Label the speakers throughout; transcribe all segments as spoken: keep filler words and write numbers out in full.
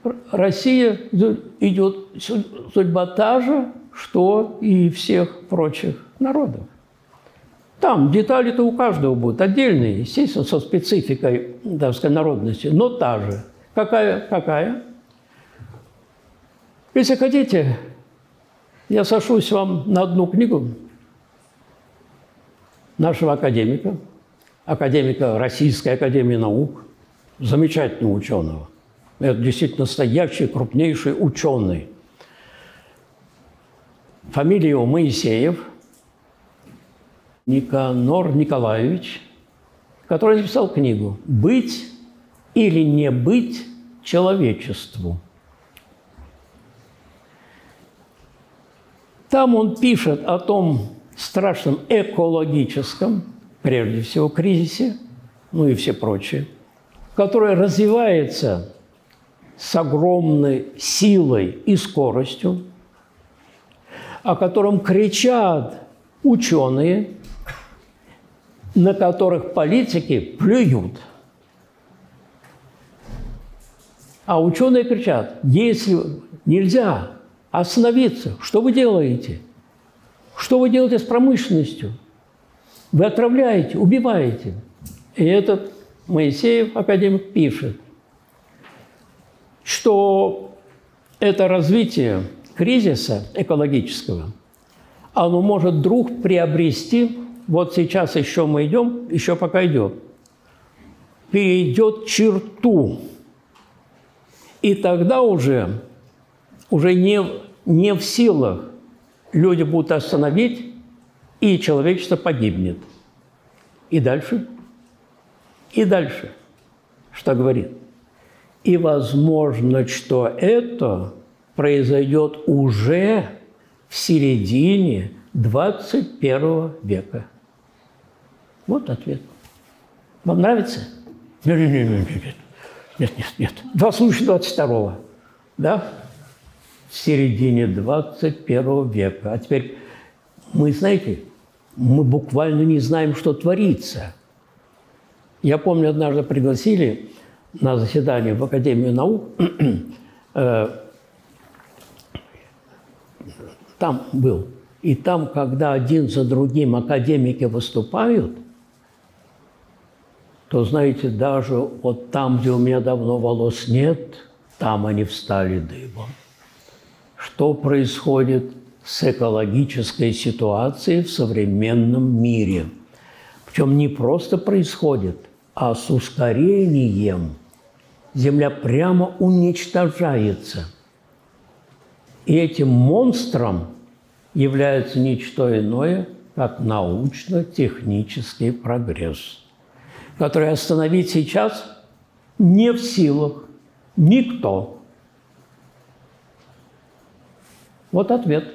Speaker 1: Россия идет судьба та же, что и всех прочих народов. Там детали-то у каждого будут отдельные, естественно, со спецификой, так сказать, народности, но та же. Какая? Какая? Если хотите, я сошлюсь вам на одну книгу нашего академика, академика Российской академии наук, замечательного ученого. Это действительно настоящий, крупнейший ученый. Фамилия его Моисеев, Никанор Николаевич, который написал книгу «Быть или не быть человечеству». Там он пишет о том страшном экологическом, прежде всего, кризисе, ну и все прочее, которое развивается с огромной силой и скоростью, о котором кричат ученые, на которых политики плюют. А ученые кричат: если нельзя остановиться, что вы делаете? Что вы делаете с промышленностью? Вы отравляете, убиваете. И этот Моисеев, академик, пишет, что это развитие кризиса экологического, оно может вдруг приобрести, вот сейчас еще мы идем, еще пока идет, перейдет черту. И тогда уже, уже не, не в силах люди будут остановить, и человечество погибнет. И дальше, и дальше, что говорит? И возможно, что это произойдет уже в середине двадцать первого века. Вот ответ. Вам нравится? Нет, нет, нет, нет, нет, нет, нет, нет. Два случая двадцать второго, да? В середине двадцать первого века. А теперь мы, знаете, мы буквально не знаем, что творится. Я помню, однажды пригласили на заседание в Академию наук, там был. И там, когда один за другим академики выступают, то, знаете, даже вот там, где у меня давно волос нет, там они встали дыбом. Что происходит с экологической ситуацией в современном мире? Причем не просто происходит, а с ускорением. Земля прямо уничтожается. И этим монстром является ничто иное, как научно-технический прогресс, который остановить сейчас не в силах никто. Вот ответ.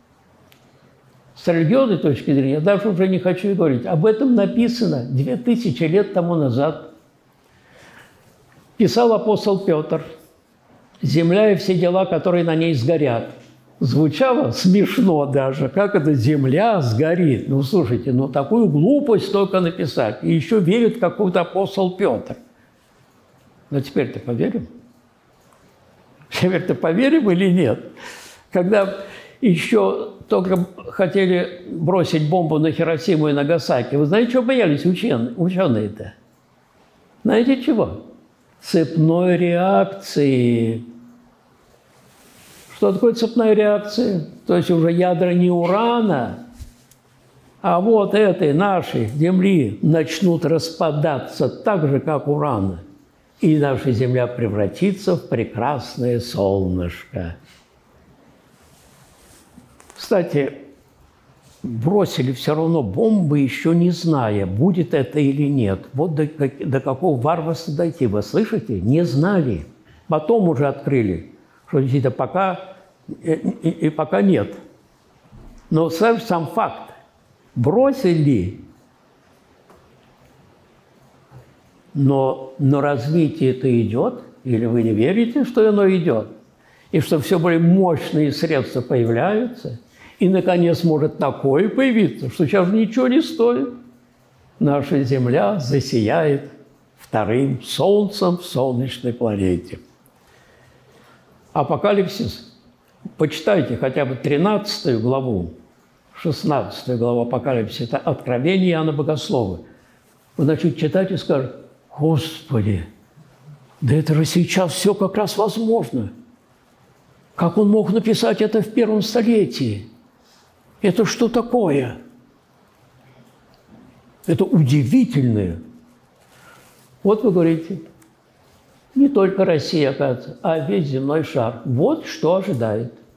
Speaker 1: С религиозной точки зрения, я даже уже не хочу и говорить, об этом написано две тысячи лет тому назад. Писал апостол Петр: «Земля и все дела, которые на ней сгорят». Звучало смешно даже, как это земля сгорит. Ну, слушайте, ну такую глупость только написать. И еще верит какой-то апостол Петр. Но теперь-то поверим? Теперь-то поверим или нет? Когда еще только хотели бросить бомбу на Хиросиму и Нагасаки, вы знаете, чего боялись ученые-то? Знаете чего? Цепной реакции. Что такое цепная реакция? То есть уже ядра не урана, а вот этой нашей Земли начнут распадаться так же, как уран. И наша Земля превратится в прекрасное солнышко. Кстати, бросили все равно бомбы, еще не зная, будет это или нет. Вот до, до какого варварства дойти, вы слышите? Не знали. Потом уже открыли, что действительно пока и, и, и пока нет. Но сам, сам факт. Бросили, но, но развитие это идет, или вы не верите, что оно идет, и что все более мощные средства появляются, и, наконец, может такое появиться, что сейчас ничего не стоит. Наша Земля засияет вторым солнцем в солнечной планете. Апокалипсис, почитайте хотя бы тринадцатую главу, шестнадцатую главу Апокалипсиса, это откровение Иоанна Богослова. Вы начнете читать и скажете: Господи, да это же сейчас все как раз возможно. Как он мог написать это в первом столетии? Это что такое? Это удивительное. Вот вы говорите, не только Россия, оказывается, а весь земной шар. Вот что ожидает.